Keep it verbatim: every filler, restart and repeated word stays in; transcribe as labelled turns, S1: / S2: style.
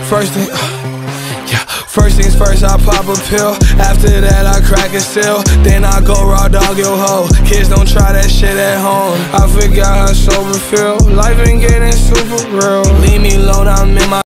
S1: First thing, yeah. First things first, I pop a pill. After that, I crack a seal. Then I go raw dog your hoe. Kids don't try that shit at home. I forgot how sober feel. Life been getting super real. Leave me alone, I'm in my